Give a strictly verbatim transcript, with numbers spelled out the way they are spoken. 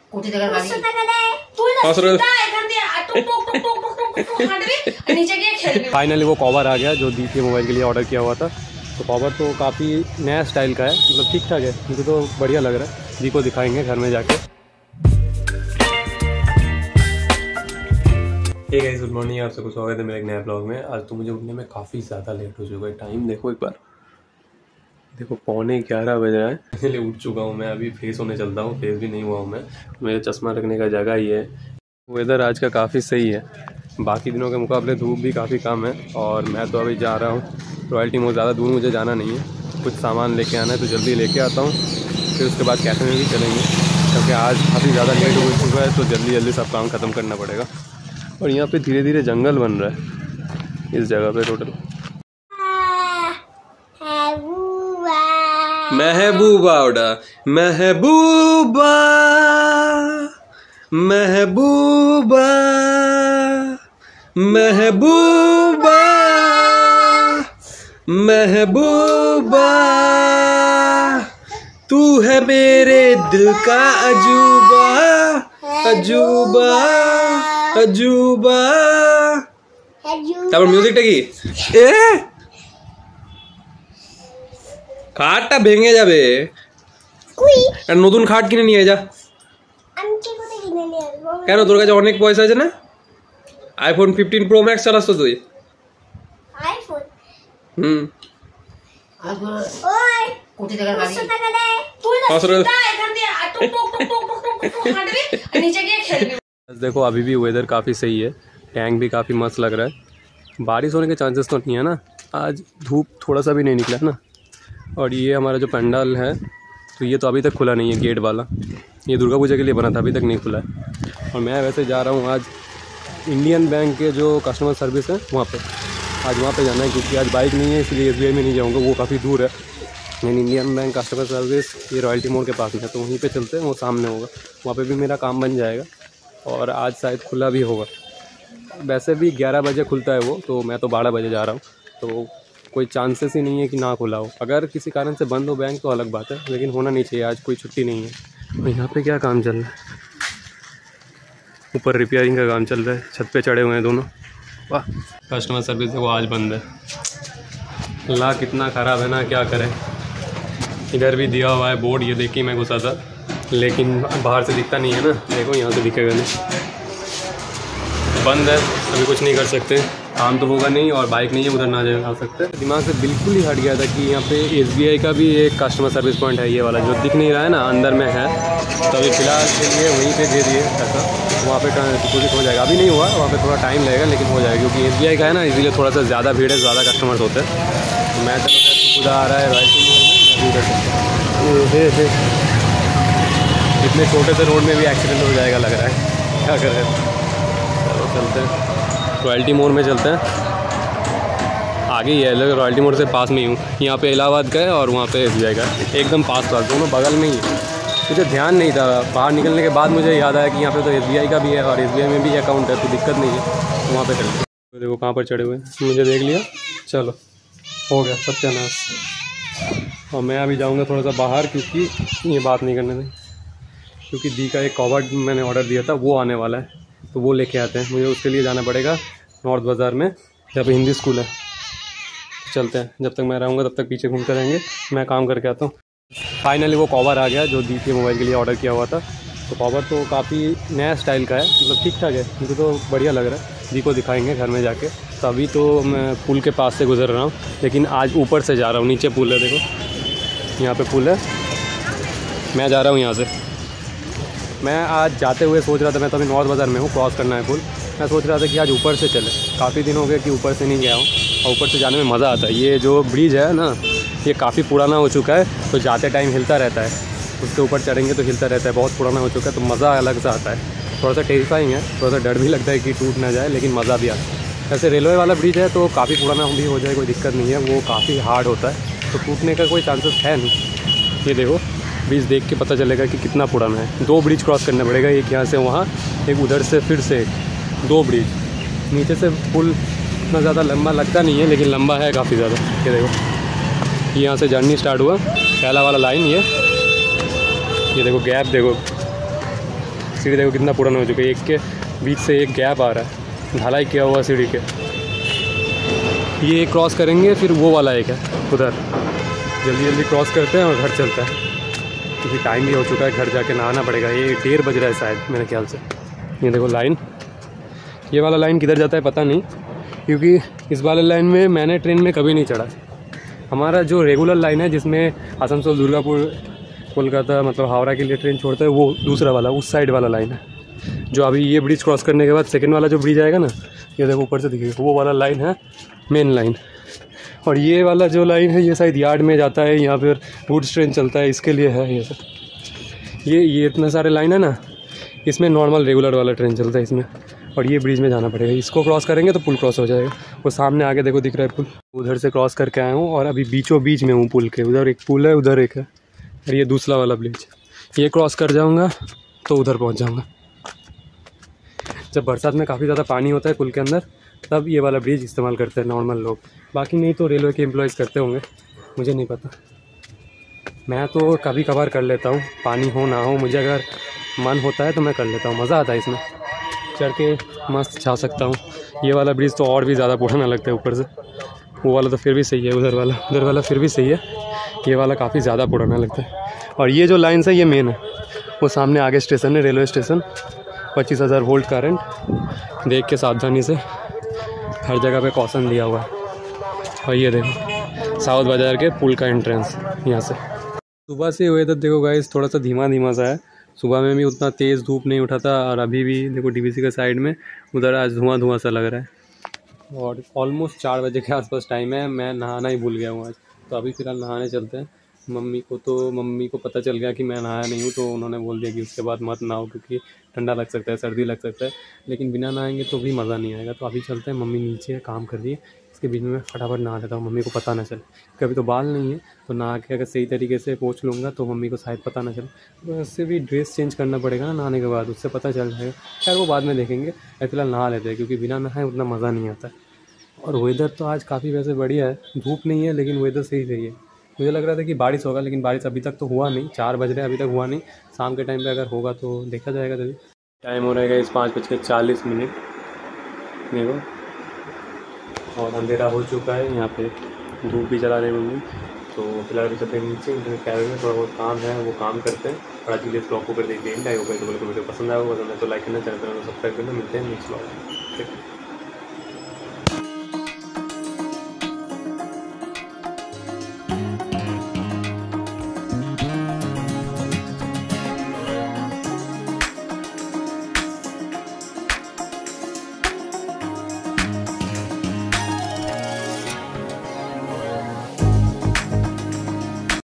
কোটি টাকার গাড়ি তুই না सीधा এখান দিয়ে টুক टुक टुक टुक टुक टुक हांटबी नीचे गए खेलबी। फाइनली वो कवर आ गया जो दी के मोबाइल के लिए ऑर्डर किया हुआ था। तो कवर तो काफ़ी नया स्टाइल का है, मतलब ठीक ठाक है, मुझे तो बढ़िया लग रहा है। दी को दिखाएंगे घर में जाके। हे गाइस, गुड मॉर्निंग, आप सबको स्वागत है मेरे एक नए ब्लॉग में। आज तो मुझे उठने में काफ़ी ज़्यादा लेट हो चुका है। टाइम देखो एक बार, देखो पौने ग्यारह बज रहा है। इसलिए उठ चुका हूँ मैं, अभी फेस होने चलता हूँ। फेस भी नहीं हुआ हूँ मैं, मेरे चश्मा रखने का जगह ही है। वेदर आज का काफ़ी सही है, बाकी दिनों के मुकाबले धूप भी काफ़ी कम है। और मैं तो अभी जा रहा हूँ रॉयल्टी मोड़। ज़्यादा दूर मुझे जाना नहीं है, कुछ सामान लेके आना है तो जल्दी लेके आता हूँ। फिर उसके बाद कैफ़े में भी चलेंगे, क्योंकि आज काफ़ी ज़्यादा लेट हो चुका है तो जल्दी जल्दी सब काम ख़त्म करना पड़ेगा। और यहाँ पे धीरे धीरे जंगल बन रहा है इस जगह पे टोटल। महबूबा उड़ा महबूबा महबूबा महबूबा महबूबा, तू है मेरे दिल का अजूबा अजूबा अजूबा। তারপর মিউজিকটা কি? এ খাটটা ভেঙে যাবে। আর নতুন খাট কিনে নিয়ে যা। আমি কি করে কিনে নিয়ে আসবো? কেন, তোর কাছে অনেক পয়সা আছে না? আইফোন ফিফটিন প্রো ম্যাক্স চালাস তো তুই? আইফোন হুম ওই কোটি টাকার গাড়ি টাকা দে তুই না सीधा এখান দিয়ে টুক टुक टुक टुक टुक टुक हांटबি नीचे गए खेलबी। देखो अभी भी वेदर काफ़ी सही है, टैंक भी काफ़ी मस्त लग रहा है। बारिश होने के चांसेस तो नहीं है ना, आज धूप थोड़ा सा भी नहीं निकला है ना। और ये हमारा जो पंडाल है तो ये तो अभी तक खुला नहीं है, गेट वाला। ये दुर्गा पूजा के लिए बना था, अभी तक नहीं खुला है। और मैं वैसे जा रहा हूँ आज इंडियन बैंक के जो कस्टमर सर्विस है वहाँ पे, आज वहाँ पे जाना है, क्योंकि आज बाइक नहीं है इसलिए एस बी आई में नहीं जाऊँगा, वो काफ़ी दूर है। लेकिन इंडियन बैंक कस्टमर सर्विस ये रॉयल्टी मोड़ के पास में है, तो वहीं पे चलते हैं, वो सामने होगा। वहाँ पे भी मेरा काम बन जाएगा और आज शायद खुला भी होगा। वैसे भी ग्यारह बजे खुलता है वो, तो मैं तो बारह बजे जा रहा हूँ, तो कोई चांसेस ही नहीं है कि ना खुला हो। अगर किसी कारण से बंद हो बैंक तो अलग बात है, लेकिन होना नहीं चाहिए। आज कोई छुट्टी नहीं है। और यहाँ पे क्या काम चल रहा है? ऊपर रिपेयरिंग का काम चल रहा है, छत पे चढ़े हुए हैं दोनों। वाह, कस्टमर सर्विस वो आज बंद है। ला कितना ख़राब है ना, क्या करें। इधर भी दिया हुआ है बोर्ड, ये देखिए मैं घुसा था, लेकिन बाहर से दिखता नहीं है ना। देखो यहाँ से दिखेगा नहीं, बंद है, अभी कुछ नहीं कर सकते। काम तो होगा नहीं और बाइक नहीं है, उधर ना जा सकते। दिमाग से बिल्कुल ही हट गया था कि यहाँ पे एस बी आई का भी एक कस्टमर सर्विस पॉइंट है, ये वाला जो दिख नहीं रहा है ना, अंदर में है। तो अभी फ़िलहाल के लिए वहीं पे दे दिए ऐसा, वहाँ पे डिपोजिट हो जाएगा। अभी नहीं हुआ, वहाँ पे थोड़ा टाइम लगेगा, लेकिन हो जाएगा, क्योंकि एस बी आई का है ना, इसीलिए थोड़ा सा ज़्यादा भीड़ है, ज़्यादा कस्टमर्स होते हैं। तो मैं चलो खुदा आ रहा है रॉयल्टी मोड़ में, इतने छोटे से रोड में भी एक्सीडेंट हो जाएगा लग रहा है, क्या कर रहे हैं। चलो चलते हैं, रॉयल्टी मोड़ में चलते हैं। आगे ही है, रॉयल्टी मोड़ से पास में ही हूँ। यहाँ पे इलाहाबाद का है और वहाँ पे एस बी आई का है, एकदम पास पास, दोनों बगल में ही है। मुझे ध्यान नहीं था, बाहर निकलने के बाद मुझे याद आया कि यहाँ पे तो एस बी आई का भी है और एस बी आई में भी अकाउंट है, तो दिक्कत नहीं है। तो वहाँ पे चलते हैं। तो देखो कहाँ पर चढ़े हुए हैं, मुझे देख लिया, चलो हो गया सत्यानाश। और मैं अभी जाऊँगा थोड़ा सा बाहर, क्योंकि ये बात नहीं करने दें, क्योंकि दी का एक कवर मैंने ऑर्डर दिया था, वो आने वाला है, तो वो लेके आते हैं। मुझे उसके लिए जाना पड़ेगा नॉर्थ बाज़ार में, जहाँ पे हिंदी स्कूल है। चलते हैं, जब तक मैं रहूँगा तब तक पीछे घूमते रहेंगे, मैं काम करके आता हूँ। फाइनली वो कवर आ गया जो दी के मोबाइल के लिए ऑर्डर किया हुआ था। तो कवर तो काफ़ी नया स्टाइल का है, मतलब ठीक ठाक है, मुझे तो बढ़िया लग रहा है। दी को दिखाएंगे घर में जाके। तो अभी तो मैं पुल के पास से गुजर रहा हूँ, लेकिन आज ऊपर से जा रहा हूँ। नीचे पुल है, देखो यहाँ पे पुल है, मैं जा रहा हूँ यहाँ से। मैं आज जाते हुए सोच रहा था, मैं तो अभी नॉर्थ बाज़ार में हूँ, क्रॉस करना है पुल। मैं सोच रहा था कि आज ऊपर से चले, काफ़ी दिन हो गए कि ऊपर से नहीं गया हूँ, और ऊपर से जाने में मज़ा आता है। ये जो ब्रिज है ना, ये काफ़ी पुराना हो चुका है, तो जाते टाइम हिलता रहता है, उसके ऊपर चढ़ेंगे तो हिलता रहता है, बहुत पुराना हो चुका है, तो मज़ा अलग सा आता है। थोड़ा सा टेरिफाइंग है, थोड़ा सा डर भी लगता है कि टूट ना जाए, लेकिन मज़ा भी आता है। वैसे रेलवे वाला ब्रिज है तो काफ़ी पुराना भी हो जाए कोई दिक्कत नहीं है, वो काफ़ी हार्ड होता है, तो टूटने का कोई चांसेस है नहीं। ये देखो ब्रिज देख के पता चलेगा कि कितना पुराना है। दो ब्रिज क्रॉस करना पड़ेगा, एक यहाँ से वहाँ, एक उधर से फिर से, दो ब्रिज। नीचे से पुल इतना ज़्यादा लंबा लगता नहीं है, लेकिन लंबा है काफ़ी ज़्यादा। ये देखो, यहाँ से जर्नी स्टार्ट हुआ, पहला वाला लाइन ये ये देखो, गैप देखो, सीढ़ी देखो कितना पुराना हो चुका है, एक के बीच से एक गैप आ रहा है, ढलाई किया हुआ सीढ़ी के। ये क्रॉस करेंगे फिर वो वाला एक है उधर, जल्दी जल्दी क्रॉस करते हैं और घर चलता है क्योंकि टाइम भी हो चुका है, घर जाके नहाना पड़ेगा। ये डेढ़ बज रहा है शायद मेरे ख्याल से। ये देखो लाइन, ये वाला लाइन किधर जाता है पता नहीं, क्योंकि इस वाले लाइन में मैंने ट्रेन में कभी नहीं चढ़ा। हमारा जो रेगुलर लाइन है जिसमें आसनसोल, दुर्गापुर, कोलकाता मतलब हावड़ा के लिए ट्रेन छोड़ता है, वो दूसरा वाला उस साइड वाला लाइन है, जो अभी ये ब्रिज क्रॉस करने के बाद सेकंड वाला जो ब्रिज आएगा ना, ये देखो ऊपर से दिखेगा, वो वाला लाइन है मेन लाइन। और ये वाला जो लाइन है ये शायद यार्ड में जाता है, यहाँ पर गुड्स ट्रेन चलता है, इसके लिए है ये सब। ये ये इतने सारे लाइन है ना, इसमें नॉर्मल रेगुलर वाला ट्रेन चलता है इसमें। और ये ब्रिज में जाना पड़ेगा, इसको क्रॉस करेंगे तो पुल क्रॉस हो जाएगा। वो सामने आगे देखो दिख रहा है पुल, उधर से क्रॉस करके आया हूँ और अभी बीचों बीच में हूँ पुल के। उधर एक पुल है, उधर एक है, और ये दूसरा वाला ब्रिज। ये क्रॉस कर जाऊँगा तो उधर पहुँच जाऊँगा। जब बरसात में काफ़ी ज़्यादा पानी होता है पुल के अंदर, तब ये वाला ब्रिज इस्तेमाल करते हैं नॉर्मल लोग, बाकी नहीं तो रेलवे के एम्प्लॉयज़ करते होंगे, मुझे नहीं पता। मैं तो कभी कभार कर लेता हूँ, पानी हो ना हो, मुझे अगर मन होता है तो मैं कर लेता हूँ, मज़ा आता है इसमें, चढ़ के मस्त जा सकता हूँ। ये वाला ब्रिज तो और भी ज़्यादा पुराना लगता है ऊपर से, वो वाला तो फिर भी सही है, उधर वाला उधर वाला फिर भी सही है, ये वाला काफ़ी ज़्यादा पुराना लगता है। और ये जो लाइन है ये मेन है, वो सामने आगे स्टेशन है, रेलवे स्टेशन। पच्चीस हज़ार वोल्ट करंट, देख के सावधानी से, हर जगह पे कॉशन दिया हुआ है। और ये देखो साउथ बाज़ार के पुल का एंट्रेंस यहाँ से। सुबह से वेदर देखो गाइस थोड़ा सा धीमा धीमा सा है, सुबह में भी उतना तेज़ धूप नहीं उठा था, और अभी भी देखो डीवीसी के साइड में उधर आज धुआं धुआं सा लग रहा है। और ऑलमोस्ट चार बजे के आसपास टाइम है, मैं नहाना ही भूल गया हूँ आज, तो अभी फ़िलहाल नहाने चलते हैं। मम्मी को तो मम्मी को पता चल गया कि मैं नहाया नहीं हूँ, तो उन्होंने बोल दिया कि उसके बाद मत नहाओ क्योंकि ठंडा लग सकता है, सर्दी लग सकता है, लेकिन बिना नहाएंगे तो भी मज़ा नहीं आएगा। तो अभी चलते हैं, मम्मी नीचे काम कर रही है, इसके बीच में मैं फटाफट नहा लेता हूँ, मम्मी को पता ना चले। कभी तो बाल नहीं है तो नहा के अगर सही तरीके से पोंछ लूँगा तो मम्मी को शायद पता ना चले। तो उससे भी ड्रेस चेंज करना पड़ेगा ना नहाने के बाद, उससे पता चल जाएगा। खैर वो बाद में देखेंगे, फिलहाल नहा लेते हैं क्योंकि बिना नहाए उतना मज़ा नहीं आता। और वेदर तो आज काफ़ी वैसे बढ़िया है, धूप नहीं है लेकिन वेदर सही सही है। मुझे लग रहा था कि बारिश होगा, लेकिन बारिश अभी तक तो हुआ नहीं, चार बज रहे हैं अभी तक हुआ नहीं। शाम के टाइम पे अगर होगा तो देखा जाएगा। तभी टाइम हो रहेगा इस पाँच बज के चालीस मिनट देखो, और अंधेरा हो चुका है, यहाँ पे धूप भी जला रहे हैं मम्मी। तो फिलहाल अभी चलते हैं नीचे, इंटरनेट कैफे में थोड़ा बहुत काम है, वो काम करते हैं। और आज के लिए ब्लॉग को कर देखिए, आई होगा तो वीडियो पसंद आएगा, पसंद है तो लाइक करना, चैनल को सब्सक्राइब करना। मिलते हैं नेक्स्ट ब्लॉग में।